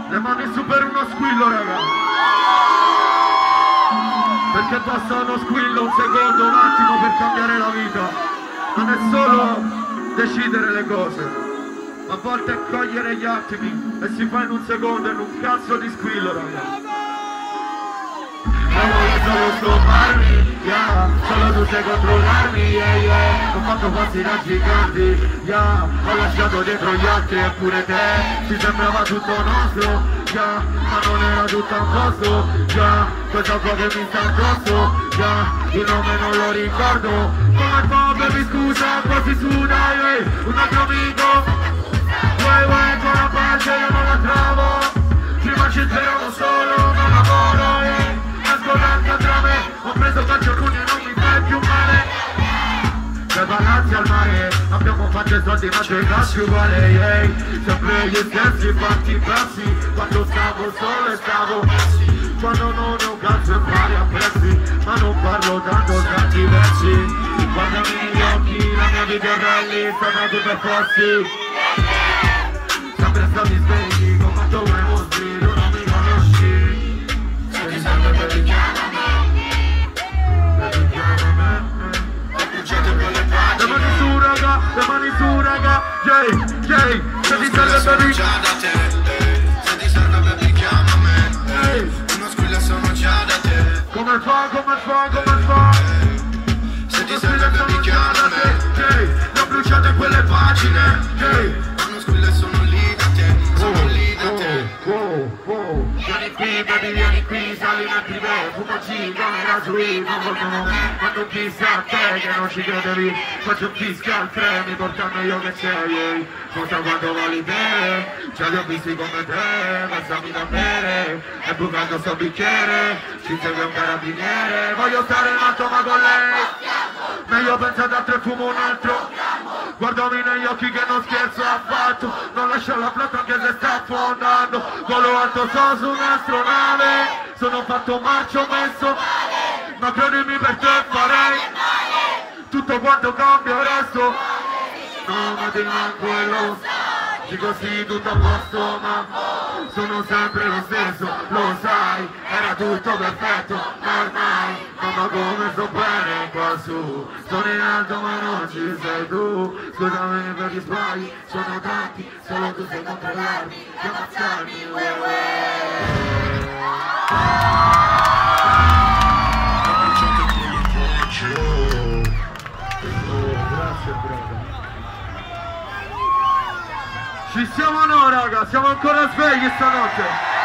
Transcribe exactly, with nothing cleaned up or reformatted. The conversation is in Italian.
Le mani su per uno squillo, raga. Perché basta uno squillo, un secondo, un attimo per cambiare la vita. Non è solo decidere le cose, a volte è cogliere gli attimi e si fa in un secondo, in un cazzo di squillo, raga. Non voglio solo scoparmi, yeah. Solo tu sai controllarmi, yeah, yeah. Ho fatto passi da giganti, yeah. Ho lasciato dietro gli altri eppure te ci sembrava tutto nostro, yeah. Ma non era tutto a posto, yeah. Questa qua che mi sta addosso, yeah. Il nome non lo ricordo. Come fa, baby, scusa, quasi su, dai, hey. Un altro amico, vuoi, vuoi ancora pace, io non la trovo. Prima ci speriamo solo, non lavoro, hey. Nascostanza tra me, ho preso calcio alcuni e non mi fai più male. Per balanzi al mare, abbiamo fatto i soldi ma c'è calcio uguale, hey. Sempre gli stessi fatti pezzi, quando stavo solo e stavo quando non ho un cazzo e pari a prezzi, ma non parlo tanto tanti versi. Guardami negli occhi, la mia vita è rally, sono tutte fossi. Sempre stati svegli, come tu vuoi mostri, tu non mi conosci. Se ti serve per richiamami, per richiamami. Le mani su raga, le mani su raga, Jay, Jay. Se ti serve per richiamami, se ti serve per richiamami. Sono già da te. Come fa, come fa, come fa? Se ti serve per richiamare, hey, le ho bruciate quelle pagine, hey. Uno squillo e sono lì da te, sono lì da te. Oh, oh, oh. Vieni qui, baby, vieni qui, sali nel privé, fumo cinque, era sui, non vogliono me. Quando chissà a te che non ci credevi, faccio un fiscal premi, portando io che sei, hey. Cosa quando voli bene, ce li ho visti come te, passami da bere, e bucando sto bicchiere, ci segue un carabiniere, voglio stare in alto ma con lei, meglio pensate altro e fumo un altro, guardami negli occhi che non scherzo affatto, non lascio la flotta anche se sta affondando, volo alto so su un'astronave, sono fatto marcio messo, ma credimi per te farei, tutto quanto cambia resto. No, ma ti manco e lo so, dico sì, tutto a posto, ma sono sempre lo stesso, lo sai, era tutto perfetto, ma ormai, mamma come sto bene qua su, sono in alto ma non ci sei tu, scusami per gli sbagli, sono tanti, solo tu sai controllarmi, e ammazzarmi, uè uè. Grazie, brother. Ci siamo no raga, siamo ancora svegli stanotte.